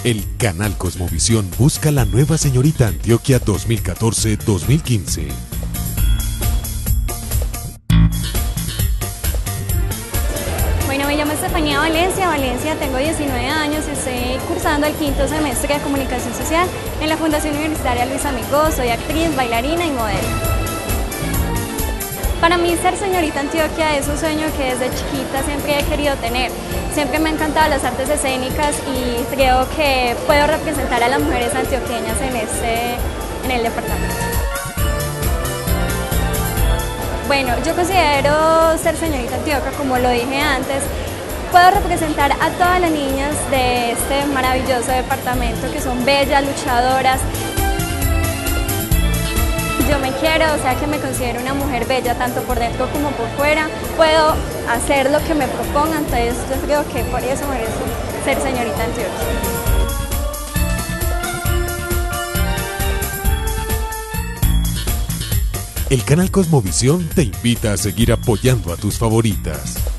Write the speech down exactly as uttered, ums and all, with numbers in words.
El canal Cosmovisión busca la nueva señorita Antioquia dos mil catorce dos mil quince. Bueno, me llamo Estefanía Valencia, Valencia, tengo diecinueve años y estoy cursando el quinto semestre de Comunicación Social en la Fundación Universitaria Luis Amigó. Soy actriz, bailarina y modelo. Para mí ser señorita Antioquia es un sueño que desde chiquita siempre he querido tener. Siempre me han encantado las artes escénicas y creo que puedo representar a las mujeres antioqueñas en, este, en el departamento. Bueno, yo considero ser señorita Antioquia, como lo dije antes, puedo representar a todas las niñas de este maravilloso departamento que son bellas, luchadoras. Yo me quiero, o sea que me considero una mujer bella tanto por dentro como por fuera. Puedo hacer lo que me propongan, entonces yo creo que por eso merezco ser señorita Antioquia. El canal Cosmovisión te invita a seguir apoyando a tus favoritas.